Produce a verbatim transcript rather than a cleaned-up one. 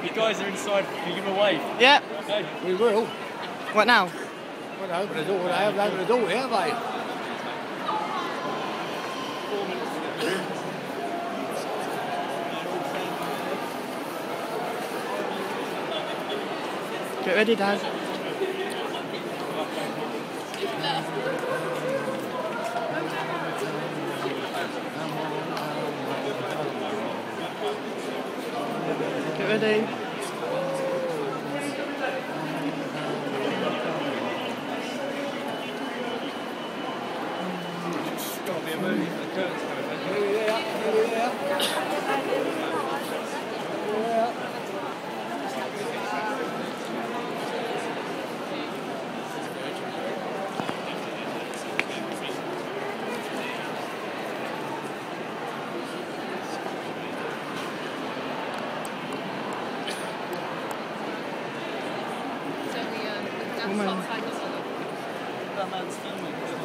You guys are inside. Can you give them a wave? Yep. Okay. We will. What now? Well, they open the door. They haven't opened the door yet, have they? Get ready, Dad. Get ready. It's got to be a movie for the curtains coming back. Woman. That man's filming.